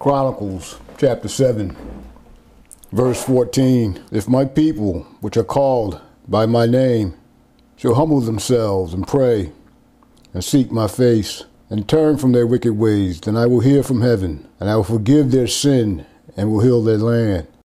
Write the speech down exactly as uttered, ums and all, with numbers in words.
Chronicles chapter seven, verse fourteen. If my people, which are called by my name, shall humble themselves and pray and seek my face and turn from their wicked ways, then I will hear from heaven and I will forgive their sin and will heal their land.